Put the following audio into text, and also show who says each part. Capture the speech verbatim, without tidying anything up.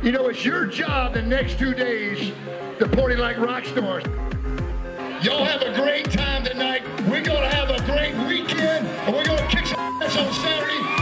Speaker 1: You know, it's your job the next two days to party like rock stars. Y'all have a great time tonight. We're going to have a great weekend, and we're going to kick some ass on Saturday.